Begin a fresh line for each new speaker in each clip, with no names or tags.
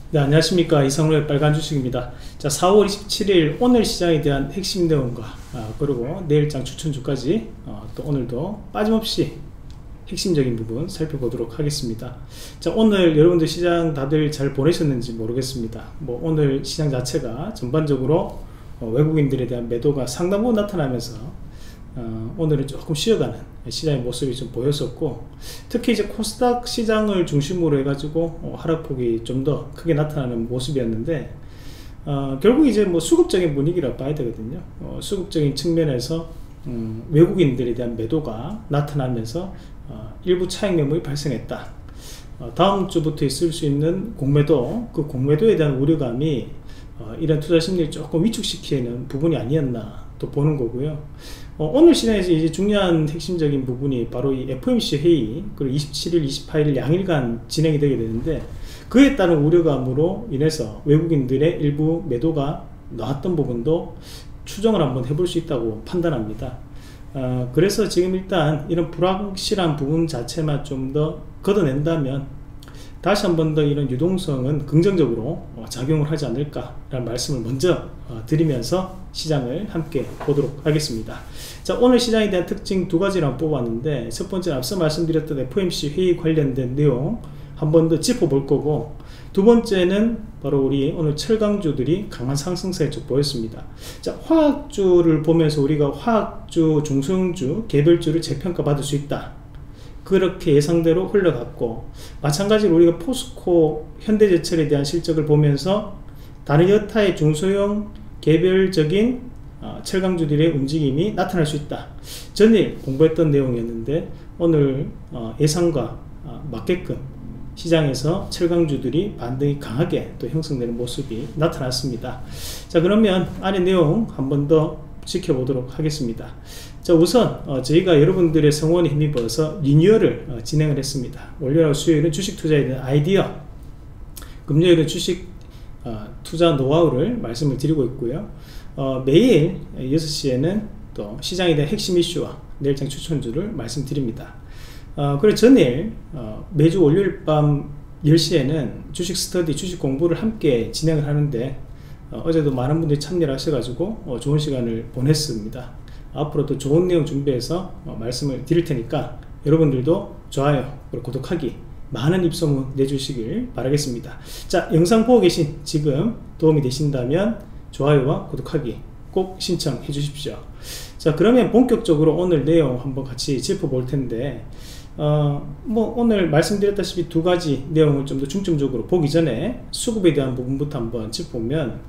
네, 안녕하십니까. 이상로의 빨간 주식입니다. 자, 4월 27일 오늘 시장에 대한 핵심 내용과 그리고 내일장 추천주까지 또 오늘도 빠짐없이 핵심적인 부분 살펴보도록 하겠습니다. 자, 오늘 여러분들 시장 다들 잘 보내셨는지 모르겠습니다. 오늘 시장 자체가 전반적으로 외국인들에 대한 매도가 상당 부분 나타나면서 오늘은 조금 쉬어가는 시장의 모습이 좀 보였었고, 특히 이제 코스닥 시장을 중심으로 해가지고 하락폭이 좀 더 크게 나타나는 모습이었는데, 결국 이제 수급적인 분위기라 봐야 되거든요. 수급적인 측면에서 외국인들에 대한 매도가 나타나면서 일부 차익 매물이 발생했다. 다음 주부터 있을 수 있는 공매도, 그 공매도에 대한 우려감이 이런 투자 심리를 조금 위축시키는 부분이 아니었나 또 보는 거고요. 오늘 시장에서 이제 중요한 핵심적인 부분이 바로 이 FOMC 회의, 그리고 27일, 28일 양일간 진행이 되게 되는데, 그에 따른 우려감으로 인해서 외국인들의 일부 매도가 나왔던 부분도 추정을 한번 해볼 수 있다고 판단합니다. 그래서 지금 일단 이런 불확실한 부분 자체만 좀 더 걷어낸다면 다시 한 번 더 이런 유동성은 긍정적으로 작용을 하지 않을까라는 말씀을 먼저 드리면서 시장을 함께 보도록 하겠습니다. 자, 오늘 시장에 대한 특징 두 가지를 한번 뽑았는데, 첫 번째는 앞서 말씀드렸던 FOMC 회의 관련된 내용 한 번 더 짚어볼 거고, 두 번째는 바로 우리 오늘 철강주들이 강한 상승세를 좀 보였습니다. 자, 화학주를 보면서 우리가 화학주, 중소형주, 개별주를 재평가 받을 수 있다, 그렇게 예상대로 흘러갔고, 마찬가지로 우리가 포스코, 현대제철에 대한 실적을 보면서 다른 여타의 중소형 개별적인 철강주들의 움직임이 나타날 수 있다, 전일 공부했던 내용이었는데, 오늘 예상과 맞게끔 시장에서 철강주들이 반등이 강하게 또 형성되는 모습이 나타났습니다. 자, 그러면 안의 내용 한 번 더 지켜보도록 하겠습니다. 자, 우선 저희가 여러분들의 성원에 힘입어서 리뉴얼을 진행을 했습니다. 월요일하고 수요일은 주식 투자에 대한 아이디어, 금요일은 주식 투자 노하우를 말씀을 드리고 있고요. 매일 6시에는 또 시장에 대한 핵심 이슈와 내일장 추천주를 말씀드립니다. 그리고 전일 매주 월요일 밤 10시에는 주식 스터디, 주식 공부를 함께 진행을 하는데, 어제도 많은 분들이 참여를 하셔가지고 좋은 시간을 보냈습니다. 앞으로도 좋은 내용 준비해서 말씀을 드릴 테니까 여러분들도 좋아요 그리고 구독하기, 많은 입소문 내주시길 바라겠습니다. 자, 영상 보고 계신 지금 도움이 되신다면 좋아요와 구독하기 꼭 신청해 주십시오. 자, 그러면 본격적으로 오늘 내용 한번 같이 짚어볼 텐데, 오늘 말씀드렸다시피 두 가지 내용을 좀 더 중점적으로 보기 전에 수급에 대한 부분부터 한번 짚어보면,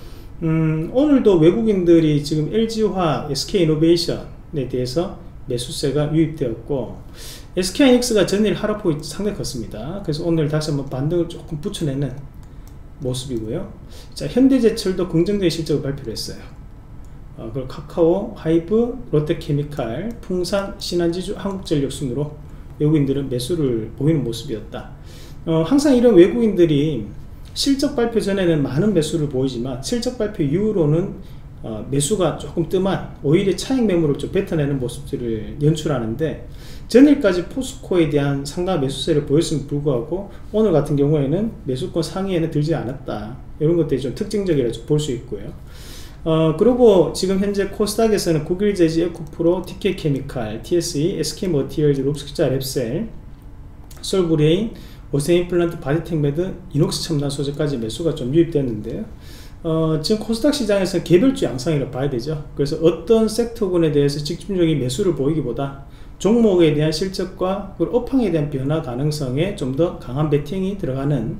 오늘도 외국인들이 지금 LG화, SK이노베이션에 대해서 매수세가 유입되었고, SK하이닉스가 전일 하락폭이 상당히 컸습니다. 그래서 오늘 다시 한번 반등을 조금 붙여내는 모습이고요. 자, 현대제철도 긍정적인 실적을 발표를 했어요. 그리고 카카오, 하이브, 롯데케미칼, 풍산, 신한지주, 한국전력 순으로 외국인들은 매수를 보이는 모습이었다. 항상 이런 외국인들이 실적 발표 전에는 많은 매수를 보이지만 실적 발표 이후로는 매수가 조금 뜸한, 오히려 차익 매물을 좀 뱉어내는 모습들을 연출하는데, 전일까지 포스코에 대한 상당한 매수세를 보였음에도 불구하고 오늘 같은 경우에는 매수권 상위에는 들지 않았다, 이런 것들이 좀 특징적이라 볼 수 있고요. 그리고 지금 현재 코스닥에서는 국일제지, 에코프로, TK케미칼, TSE, SK머티리얼즈, 롭스키자, 랩셀, 솔브레인, 오세임플란트, 바디텍메드, 이녹스 첨단 소재까지 매수가 좀 유입됐는데요. 지금 코스닥 시장에서 개별주 양상이라고 봐야 되죠. 그래서 어떤 섹터군에 대해서 집중적인 매수를 보이기보다 종목에 대한 실적과 그리고 업황에 대한 변화 가능성에 좀 더 강한 베팅이 들어가는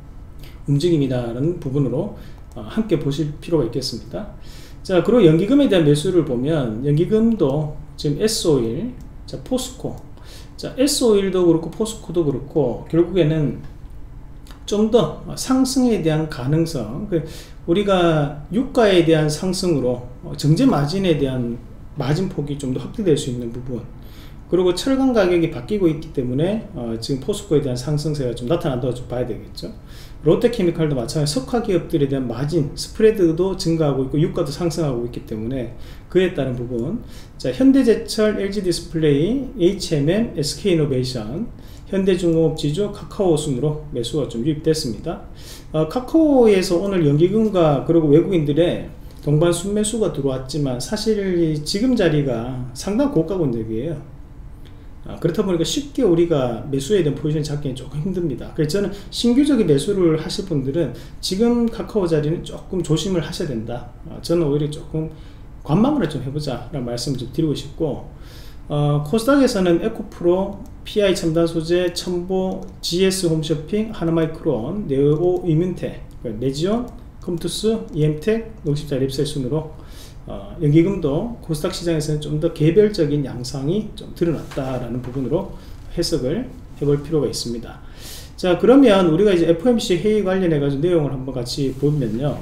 움직임이라는 부분으로 함께 보실 필요가 있겠습니다. 자, 그리고 연기금에 대한 매수를 보면 연기금도 지금 S-오일, 자, 포스코, 자, S-오일도 그렇고 포스코도 그렇고 결국에는 좀 더 상승에 대한 가능성, 우리가 유가에 대한 상승으로 정제 마진에 대한 마진폭이 좀 더 확대될 수 있는 부분, 그리고 철강 가격이 바뀌고 있기 때문에 지금 포스코에 대한 상승세가 좀 나타난다고 좀 봐야 되겠죠. 롯데케미칼도 마찬가지로 석화 기업들에 대한 마진, 스프레드도 증가하고 있고 유가도 상승하고 있기 때문에 그에 따른 부분, 자, 현대제철, LG디스플레이, HMM, SK이노베이션, 현대중공업 지주 카카오 순으로 매수가 좀 유입됐습니다. 카카오에서 오늘 연기금과 그리고 외국인들의 동반 순매수가 들어왔지만 사실 지금 자리가 상당히 고가 권역이에요. 그렇다 보니까 쉽게 우리가 매수에 대한 포지션을 잡기는 조금 힘듭니다. 그래서 저는 신규적인 매수를 하실 분들은 지금 카카오 자리는 조금 조심을 하셔야 된다. 저는 오히려 조금 관망을 좀 해보자 라는 말씀을 좀 드리고 싶고, 코스닥에서는 에코프로, PI 첨단 소재, 첨보, GS 홈쇼핑, 하나마이크론, 네오 이뮨텍, 메지온, 컴투스, EM텍, 녹십자 랩셀 순으로 연기금도 코스닥 시장에서는 좀 더 개별적인 양상이 좀 드러났다라는 부분으로 해석을 해볼 필요가 있습니다. 자, 그러면 우리가 이제 FOMC 회의 관련해 가지고 내용을 한번 같이 보면요.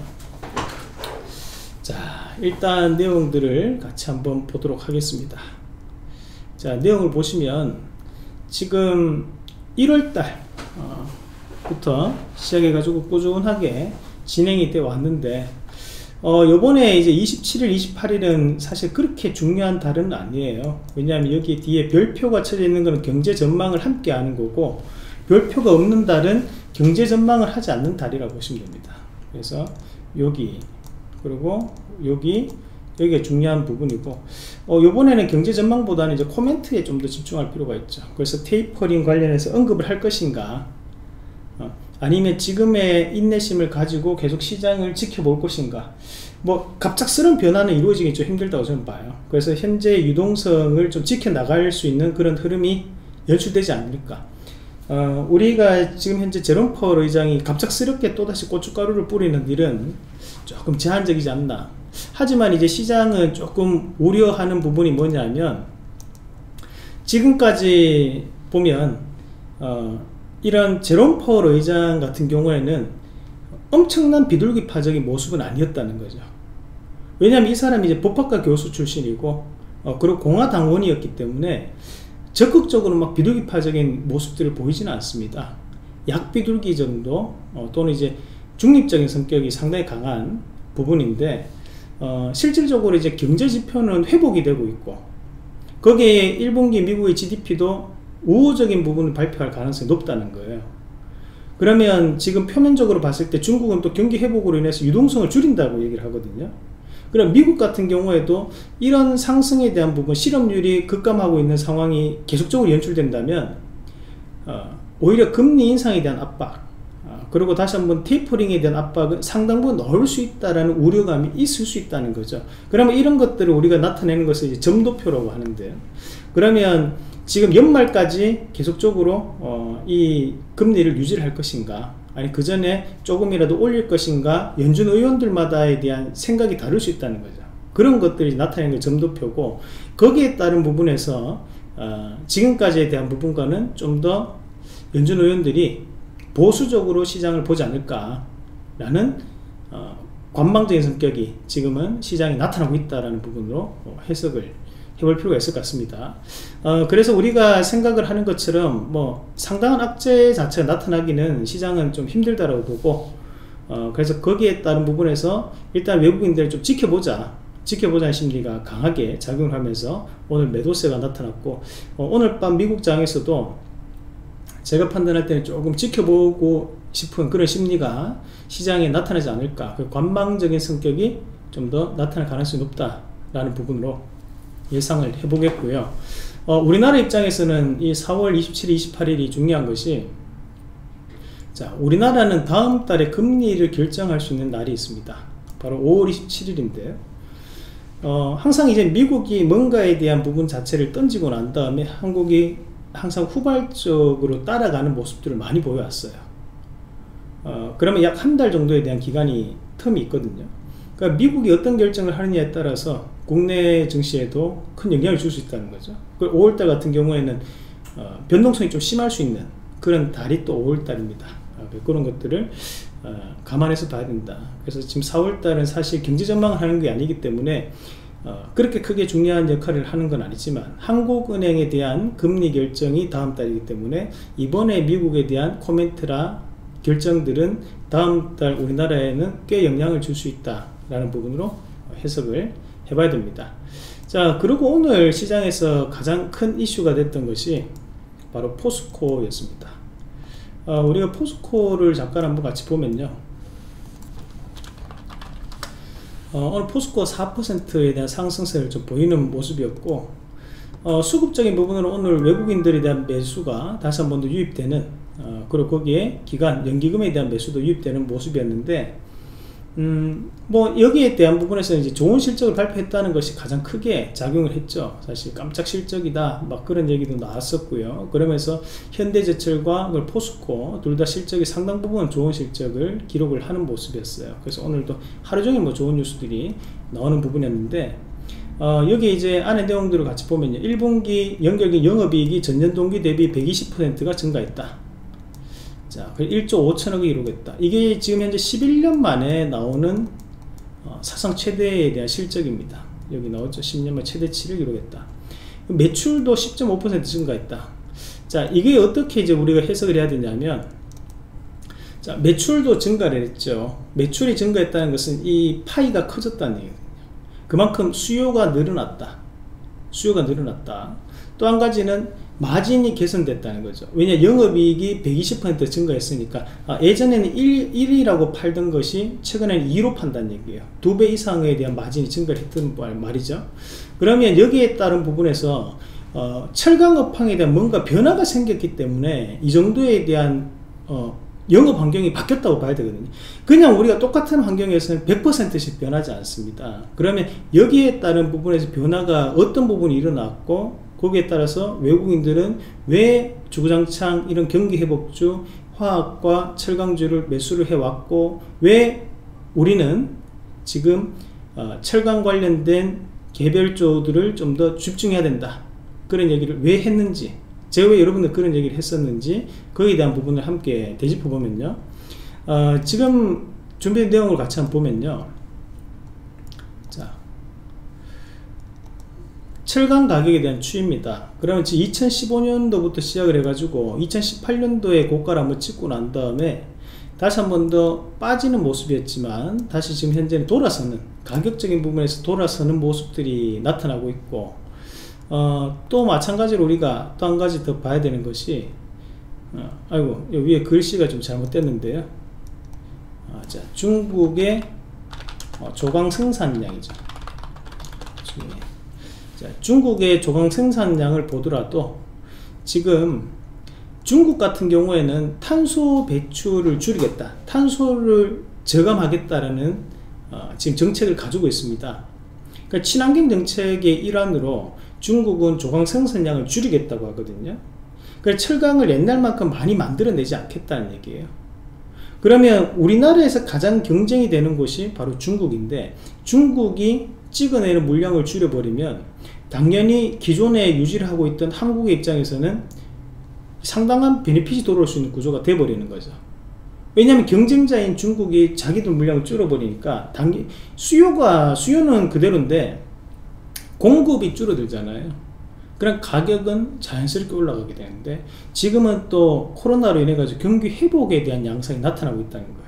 자, 일단 내용들을 같이 한번 보도록 하겠습니다. 자, 내용을 보시면 지금 1월달 부터 시작해 가지고 꾸준하게 진행이 되어 왔는데, 요번에 이제 27일, 28일은 사실 그렇게 중요한 달은 아니에요. 왜냐하면 여기 뒤에 별표가 쳐져 있는 것은 경제 전망을 함께 하는 거고, 별표가 없는 달은 경제 전망을 하지 않는 달이라고 보시면 됩니다. 그래서 여기, 그리고 여기가 중요한 부분이고, 요번에는 경제 전망보다는 이제 코멘트에 좀 더 집중할 필요가 있죠. 그래서 테이퍼링 관련해서 언급을 할 것인가, 아니면 지금의 인내심을 가지고 계속 시장을 지켜볼 것인가. 뭐 갑작스러운 변화는 이루어지기 좀 힘들다고 저는 봐요. 그래서 현재 유동성을 좀 지켜나갈 수 있는 그런 흐름이 연출되지 않을까. 우리가 지금 현재 제롬 파월 의장이 갑작스럽게 또다시 고춧가루를 뿌리는 일은 조금 제한적이지 않나. 하지만 이제 시장은 조금 우려하는 부분이 뭐냐면, 지금까지 보면 이런 제롬 파월 의장 같은 경우에는 엄청난 비둘기파적인 모습은 아니었다는 거죠. 왜냐하면 이 사람이 이제 법학과 교수 출신이고, 그리고 공화당원이었기 때문에 적극적으로 막 비둘기파적인 모습들을 보이지는 않습니다. 약비둘기 정도, 또는 이제 중립적인 성격이 상당히 강한 부분인데, 실질적으로 이제 경제 지표는 회복이 되고 있고, 거기에 1분기 미국의 GDP도 우호적인 부분을 발표할 가능성이 높다는 거예요. 그러면 지금 표면적으로 봤을 때 중국은 또 경기 회복으로 인해서 유동성을 줄인다고 얘기를 하거든요. 그럼 미국 같은 경우에도 이런 상승에 대한 부분, 실업률이 급감하고 있는 상황이 계속적으로 연출된다면 오히려 금리 인상에 대한 압박, 그리고 다시 한번 테이퍼링에 대한 압박은 상당 부분 넣을 수 있다는 우려감이 있을 수 있다는 거죠. 그러면 이런 것들을 우리가 나타내는 것을 이제 점도표라고 하는데, 그러면 지금 연말까지 계속적으로 이 금리를 유지를 할 것인가, 아니 그 전에 조금이라도 올릴 것인가, 연준 의원들마다에 대한 생각이 다를 수 있다는 거죠. 그런 것들이 나타내는 게 점도표고, 거기에 따른 부분에서 지금까지에 대한 부분과는 좀 더 연준 의원들이 보수적으로 시장을 보지 않을까라는 관망적인 성격이 지금은 시장에 나타나고 있다는 부분으로 해석을 해볼 필요가 있을 것 같습니다. 그래서 우리가 생각을 하는 것처럼 뭐 상당한 악재 자체가 나타나기는 시장은 좀 힘들다라고 보고, 그래서 거기에 따른 부분에서 일단 외국인들을 좀 지켜보자는 심리가 강하게 작용을 하면서 오늘 매도세가 나타났고, 오늘 밤 미국장에서도 제가 판단할 때는 조금 지켜보고 싶은 그런 심리가 시장에 나타나지 않을까, 그 관망적인 성격이 좀 더 나타날 가능성이 높다라는 부분으로 예상을 해보겠고요. 우리나라 입장에서는 이 4월 27일, 28일이 중요한 것이, 자, 우리나라는 다음 달에 금리를 결정할 수 있는 날이 있습니다. 바로 5월 27일인데요. 항상 이제 미국이 뭔가에 대한 부분 자체를 던지고 난 다음에 한국이 항상 후발적으로 따라가는 모습들을 많이 보여왔어요. 그러면 약 한 달 정도에 대한 텀이 있거든요. 그러니까 미국이 어떤 결정을 하느냐에 따라서 국내 증시에도 큰 영향을 줄 수 있다는 거죠. 5월달 같은 경우에는 변동성이 좀 심할 수 있는 그런 달이 또 5월달입니다. 그런 것들을 감안해서 봐야 된다. 그래서 지금 4월달은 사실 경제 전망을 하는 게 아니기 때문에 그렇게 크게 중요한 역할을 하는 건 아니지만, 한국은행에 대한 금리 결정이 다음 달이기 때문에 이번에 미국에 대한 코멘트라 결정들은 다음 달 우리나라에는 꽤 영향을 줄 수 있다라는 부분으로 해석을 해봐야 됩니다. 자, 그리고 오늘 시장에서 가장 큰 이슈가 됐던 것이 바로 포스코였습니다. 우리가 포스코를 잠깐 한번 같이 보면요, 오늘 포스코 4%에 대한 상승세를 좀 보이는 모습이었고, 수급적인 부분으로 오늘 외국인들에 대한 매수가 다시 한 번 더 유입되는, 그리고 거기에 기간 연기금에 대한 매수도 유입되는 모습이었는데, 뭐 여기에 대한 부분에서 이제 좋은 실적을 발표했다는 것이 가장 크게 작용을 했죠. 사실 깜짝 실적이다 막 그런 얘기도 나왔었고요. 그러면서 현대제철과 포스코 둘 다 실적이 상당 부분 좋은 실적을 기록을 하는 모습이었어요. 그래서 오늘도 하루종일 뭐 좋은 뉴스들이 나오는 부분이었는데, 여기 이제 안에 내용들을 같이 보면요, 1분기 연결기 영업이익이 전년 동기 대비 120%가 증가했다. 자, 1조 5천억이 이루겠다. 이게 지금 현재 11년 만에 나오는 사상 최대에 대한 실적입니다. 여기 나오죠. 10년 만에 최대치를 이루겠다. 매출도 10.5% 증가했다. 자, 이게 어떻게 이제 우리가 해석을 해야 되냐면, 자, 매출도 증가를 했죠. 매출이 증가했다는 것은 이 파이가 커졌다는 얘기거든요. 그만큼 수요가 늘어났다. 수요가 늘어났다. 또 한 가지는 마진이 개선됐다는 거죠. 왜냐, 영업이익이 120% 증가했으니까, 예전에는 1이라고 팔던 것이 최근에는 2로 판다는 얘기예요. 2배 이상에 대한 마진이 증가를 했던 말이죠. 그러면 여기에 따른 부분에서 철강업황에 대한 뭔가 변화가 생겼기 때문에 이 정도에 대한 영업 환경이 바뀌었다고 봐야 되거든요. 그냥 우리가 똑같은 환경에서는 100%씩 변하지 않습니다. 그러면 여기에 따른 부분에서 변화가 어떤 부분이 일어났고, 거기에 따라서 외국인들은 왜 주구장창 이런 경기회복주 화학과 철강주를 매수를 해왔고, 왜 우리는 지금 철강 관련된 개별주들을 좀 더 집중해야 된다, 그런 얘기를 왜 했는지, 제가 왜 여러분들 그런 얘기를 했었는지, 거기에 대한 부분을 함께 되짚어 보면요, 지금 준비된 내용을 같이 한번 보면요, 자, 철강 가격에 대한 추이입니다. 그러면 2015년도부터 시작을 해가지고 2018년도에 고가를 한번 찍고 난 다음에 다시 한번 더 빠지는 모습이었지만, 다시 지금 현재는 돌아서는, 가격적인 부분에서 돌아서는 모습들이 나타나고 있고, 또 마찬가지로 우리가 또 한 가지 더 봐야 되는 것이, 아이고, 여기 위에 글씨가 좀 잘못됐는데요. 자, 중국의 조강 생산량이죠. 자, 중국의 조강 생산량을 보더라도 지금 중국 같은 경우에는 탄소 배출을 줄이겠다, 탄소를 저감하겠다라는 지금 정책을 가지고 있습니다. 그러니까 친환경 정책의 일환으로 중국은 조강 생산량을 줄이겠다고 하거든요. 그러니까 철강을 옛날만큼 많이 만들어내지 않겠다는 얘기예요. 그러면 우리나라에서 가장 경쟁이 되는 곳이 바로 중국인데, 중국이 찍어내는 물량을 줄여버리면 당연히 기존에 유지를 하고 있던 한국의 입장에서는 상당한 베네핏이 돌아올 수 있는 구조가 돼버리는 거죠. 왜냐하면 경쟁자인 중국이 자기들 물량을 줄여버리니까 수요는 그대로인데 공급이 줄어들잖아요. 그럼 가격은 자연스럽게 올라가게 되는데, 지금은 또 코로나로 인해 가지고 경기 회복에 대한 양상이 나타나고 있다는 거예요.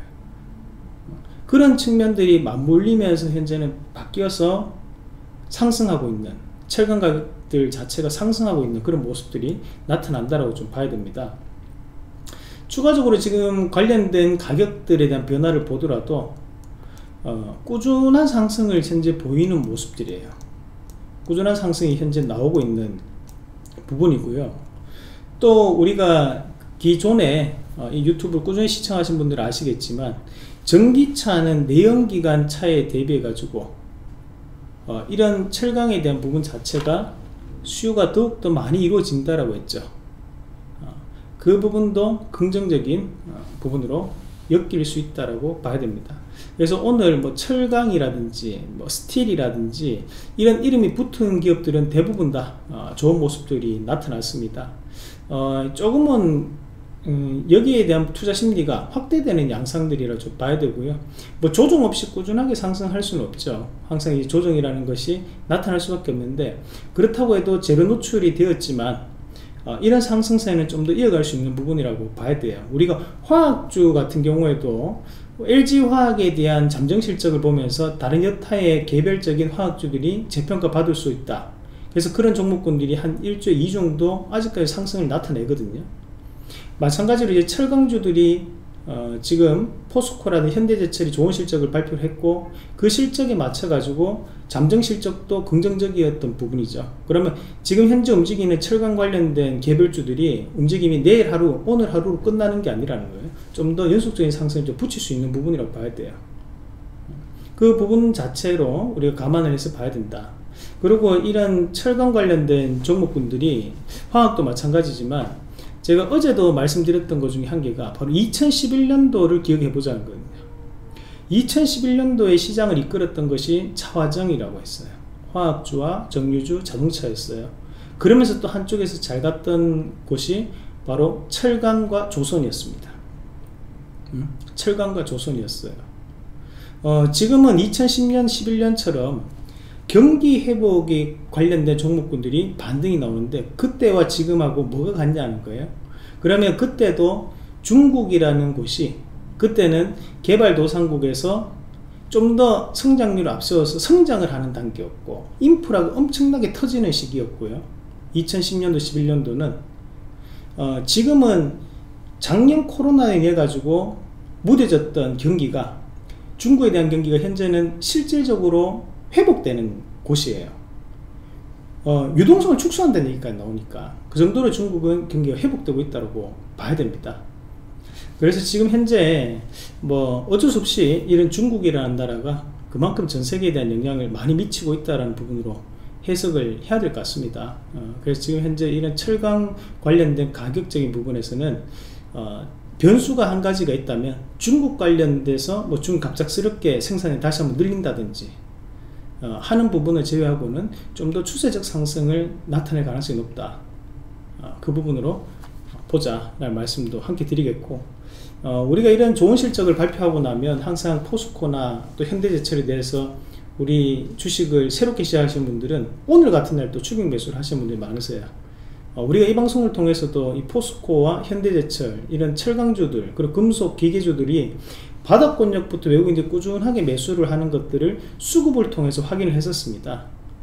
그런 측면들이 맞물리면서 현재는 바뀌어서 상승하고 있는, 철강 가격들 자체가 상승하고 있는 그런 모습들이 나타난다라고 좀 봐야 됩니다. 추가적으로 지금 관련된 가격들에 대한 변화를 보더라도 꾸준한 상승을 현재 보이는 모습들이에요. 꾸준한 상승이 현재 나오고 있는 부분이고요. 또 우리가 기존에 이 유튜브를 꾸준히 시청하신 분들은 아시겠지만, 전기차는 내연기관 차에 대비해 가지고 이런 철강에 대한 부분 자체가 수요가 더욱더 많이 이루어진다라고 했죠. 그 부분도 긍정적인 부분으로 엮일 수 있다라고 봐야 됩니다. 그래서 오늘 뭐 철강이라든지 뭐 스틸이라든지 이런 이름이 붙은 기업들은 대부분 다 좋은 모습들이 나타났습니다. 조금은 여기에 대한 투자 심리가 확대되는 양상들이라 좀 봐야 되고요. 뭐 조정 없이 꾸준하게 상승할 수는 없죠. 항상 이 조정이라는 것이 나타날 수밖에 없는데, 그렇다고 해도 제로 노출이 되었지만 이런 상승세는 좀 더 이어갈 수 있는 부분이라고 봐야 돼요. 우리가 화학주 같은 경우에도 LG화학에 대한 잠정 실적을 보면서 다른 여타의 개별적인 화학주들이 재평가 받을 수 있다. 그래서 그런 종목군들이 한 1조 2 정도 아직까지 상승을 나타내거든요. 마찬가지로 이제 철강주들이 지금 포스코라든 현대제철이 좋은 실적을 발표를 했고, 그 실적에 맞춰 가지고 잠정 실적도 긍정적이었던 부분이죠. 그러면 지금 현재 움직이는 철강 관련된 개별주들이 움직임이 내일 하루, 오늘 하루로 끝나는 게 아니라는 거예요. 좀 더 연속적인 상승을 좀 붙일 수 있는 부분이라고 봐야 돼요. 그 부분 자체로 우리가 감안을 해서 봐야 된다. 그리고 이런 철강 관련된 종목군들이, 화학도 마찬가지지만 제가 어제도 말씀드렸던 것 중에 한 개가 바로 2011년도를 기억해 보자는 거예요. 2011년도에 시장을 이끌었던 것이 차화정이라고 했어요. 화학주와 정유주, 자동차였어요. 그러면서 또 한쪽에서 잘 갔던 곳이 바로 철강과 조선이었습니다. 철강과 조선이었어요. 지금은 2010년, 11년처럼 경기 회복에 관련된 종목군들이 반등이 나오는데, 그때와 지금하고 뭐가 같냐는 거예요. 그러면 그때도 중국이라는 곳이, 그때는 개발도상국에서 좀 더 성장률을 앞세워서 성장을 하는 단계였고, 인프라가 엄청나게 터지는 시기였고요. 2010년도 11년도는 지금은 작년 코로나에 인해 가지고 무뎌졌던 경기가, 중국에 대한 경기가 현재는 실질적으로 회복되는 곳이에요. 유동성을 축소한다는 얘기까지 나오니까 그 정도로 중국은 경기가 회복되고 있다고 봐야 됩니다. 그래서 지금 현재 뭐 어쩔 수 없이 이런 중국이라는 나라가 그만큼 전 세계에 대한 영향을 많이 미치고 있다는 부분으로 해석을 해야 될 것 같습니다. 그래서 지금 현재 이런 철강 관련된 가격적인 부분에서는 변수가 한 가지가 있다면, 중국 관련돼서 뭐 중국 갑작스럽게 생산을 다시 한번 늘린다든지 하는 부분을 제외하고는 좀 더 추세적 상승을 나타낼 가능성이 높다. 그 부분으로 보자 라는 말씀도 함께 드리겠고, 우리가 이런 좋은 실적을 발표하고 나면 항상 포스코나 또 현대제철에 대해서 우리 주식을 새롭게 시작하시는 분들은 오늘 같은 날 또 추격 매수를 하시는 분들이 많으세요. 우리가 이 방송을 통해서도 이 포스코와 현대제철, 이런 철강주들, 그리고 금속 기계주들이 바닥권역부터 외국인들이 꾸준하게 매수를 하는 것들을 수급을 통해서 확인을 했었습니다.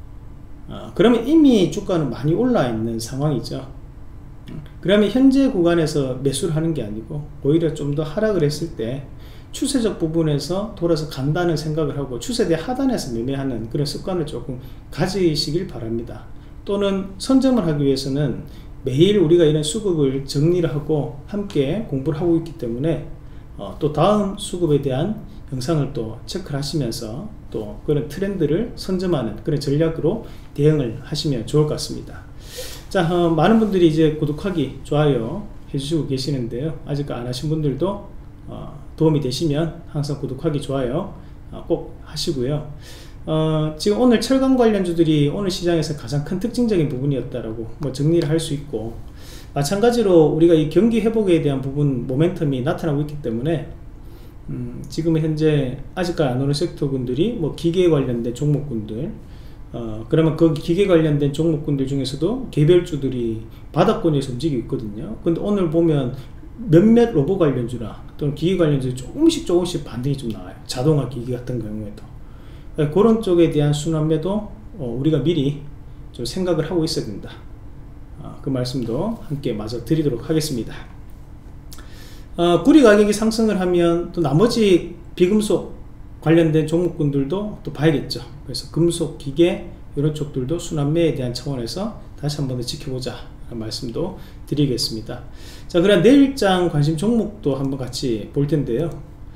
그러면 이미 주가는 많이 올라 있는 상황이죠. 그러면 현재 구간에서 매수를 하는 게 아니고 오히려 좀 더 하락을 했을 때 추세적 부분에서 돌아서 간다는 생각을 하고 추세대 하단에서 매매하는 그런 습관을 조금 가지시길 바랍니다. 또는 선점을 하기 위해서는 매일 우리가 이런 수급을 정리를 하고 함께 공부를 하고 있기 때문에 또 다음 수급에 대한 영상을 또 체크를 하시면서 또 그런 트렌드를 선점하는 그런 전략으로 대응을 하시면 좋을 것 같습니다. 자, 많은 분들이 이제 구독하기, 좋아요 해주시고 계시는데요. 아직 안 하신 분들도 도움이 되시면 항상 구독하기, 좋아요 꼭 하시고요. 지금 오늘 철강 관련주들이 오늘 시장에서 가장 큰 특징적인 부분이었다라고 뭐 정리를 할 수 있고, 마찬가지로 우리가 이 경기 회복에 대한 부분 모멘텀이 나타나고 있기 때문에 지금 현재 아직까지 안 오는 섹터군들이 뭐 기계 관련된 종목군들, 그러면 그 기계 관련된 종목군들 중에서도 개별주들이 바닥권에서 움직이고 있거든요. 근데 오늘 보면 몇몇 로봇 관련주나 또는 기계 관련주 조금씩 반등이 좀 나와요. 자동화 기계 같은 경우에도. 그런 쪽에 대한 순환매도 우리가 미리 좀 생각을 하고 있어야 된다. 그 말씀도 함께 마저 드리도록 하겠습니다. 구리 가격이 상승을 하면 또 나머지 비금속 관련된 종목군들도 또 봐야겠죠. 그래서 금속, 기계 이런 쪽들도 순환매에 대한 차원에서 다시 한번 더 지켜보자 라는 말씀도 드리겠습니다. 자, 그럼 내일장 관심 종목도 한번 같이 볼 텐데요.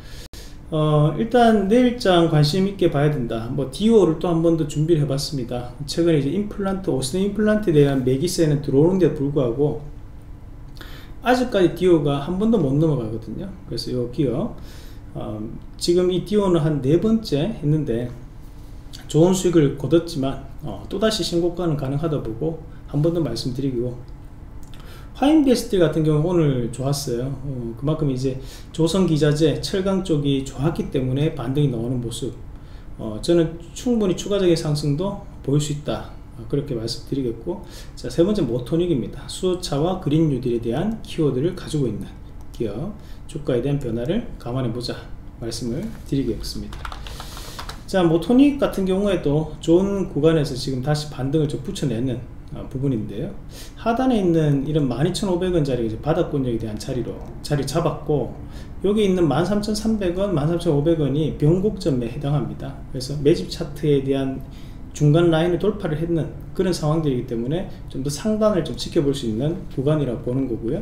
일단 내일장 관심 있게 봐야 된다. 뭐 디오를 또 한 번 더 준비를 해봤습니다. 최근에 이제 임플란트, 오스템 임플란트에 대한 매기세는 들어오는데 불구하고 아직까지 디오가 한 번도 못 넘어가거든요. 그래서 이 기업 지금 이 디오는 한 4번째 했는데 좋은 수익을 거뒀지만 또다시 신고가는 가능하다 보고 한 번 더 말씀드리고, 화인베스트 같은 경우 오늘 좋았어요. 그만큼 이제 조선기자재, 철강 쪽이 좋았기 때문에 반등이 나오는 모습, 저는 충분히 추가적인 상승도 보일 수 있다 그렇게 말씀드리겠고, 자, 세 번째 모토닉입니다. 수소차와 그린 뉴딜에 대한 키워드를 가지고 있는 기업, 주가에 대한 변화를 감안해 보자 말씀을 드리겠습니다. 자, 모토닉 같은 경우에도 좋은 구간에서 지금 다시 반등을 좀 붙여내는 부분인데요. 하단에 있는 이런 12,500원짜리 이제 바닥권역에 대한 자리 잡았고, 여기 있는 13,300원, 13,500원이 변곡점에 해당합니다. 그래서 매집 차트에 대한 중간 라인을 돌파를 했는 그런 상황들이기 때문에 좀 더 상단을 좀 지켜볼 수 있는 구간이라고 보는 거고요.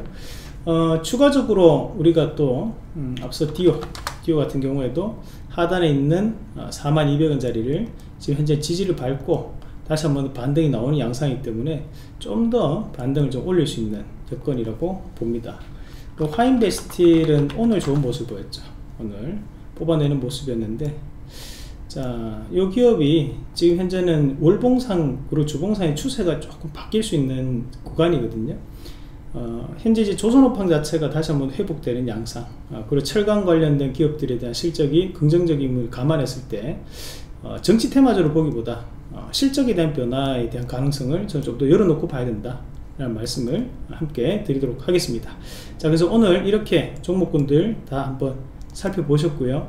추가적으로 우리가 또 앞서 디오 같은 경우에도 하단에 있는 42,200원짜리를 지금 현재 지지를 밟고 다시 한번 반등이 나오는 양상이기 때문에 좀 더 반등을 좀 올릴 수 있는 여건이라고 봅니다. 화인베스틸은 오늘 좋은 모습 보였죠. 오늘 뽑아내는 모습이었는데, 자, 이 기업이 지금 현재는 월봉상으로 주봉상의 추세가 조금 바뀔 수 있는 구간이거든요. 현재 이제 조선업황 자체가 다시 한번 회복되는 양상, 그리고 철강 관련된 기업들에 대한 실적이 긍정적임을 감안했을 때 정치 테마적으로 보기보다 실적에 대한 변화에 대한 가능성을 저는 좀 더 열어놓고 봐야 된다 라는 말씀을 함께 드리도록 하겠습니다. 자, 그래서 오늘 이렇게 종목군들 다 한번 살펴보셨고요.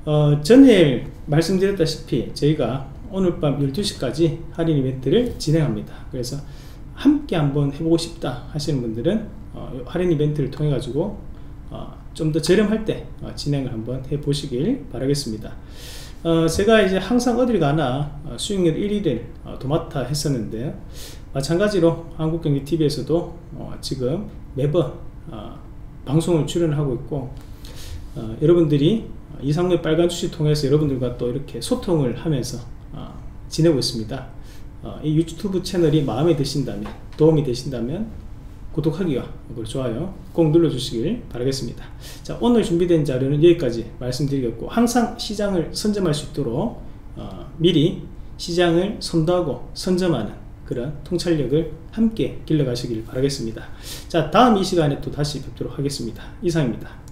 전일 말씀드렸다시피 저희가 오늘 밤 12시까지 할인 이벤트를 진행합니다. 그래서 함께 한번 해보고 싶다 하시는 분들은 할인 이벤트를 통해 가지고 좀 더 저렴할 때 진행을 한번 해 보시길 바라겠습니다. 제가 이제 항상 어딜 가나 수익률 1위를 도맡아 했었는데, 마찬가지로 한국경제TV에서도 지금 매번 방송을 출연하고 있고, 여러분들이 이상로의 빨간 주식 통해서 여러분들과 또 이렇게 소통을 하면서 지내고 있습니다. 이 유튜브 채널이 마음에 드신다면, 도움이 되신다면 구독하기와 좋아요 꼭 눌러주시길 바라겠습니다. 자, 오늘 준비된 자료는 여기까지 말씀드리겠고, 항상 시장을 선점할 수 있도록 미리 시장을 선도하고 선점하는 그런 통찰력을 함께 길러가시길 바라겠습니다. 자, 다음 이 시간에 또 다시 뵙도록 하겠습니다. 이상입니다.